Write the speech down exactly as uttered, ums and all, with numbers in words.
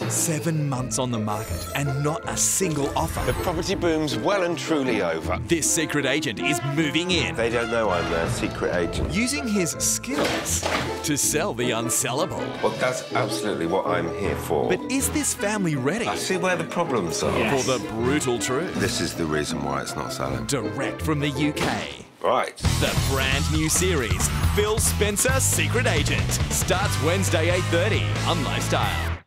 Seven months on the market and not a single offer. The property boom's well and truly over. This secret agent is moving in. They don't know I'm their secret agent. Using his skills to sell the unsellable. Well, that's absolutely what I'm here for. But is this family ready I see where the problems are. for the brutal truth? This is the reason why it's not selling. Direct from the U K. Right. The brand new series, Phil Spencer Secret Agent, starts Wednesday eight thirty on Lifestyle.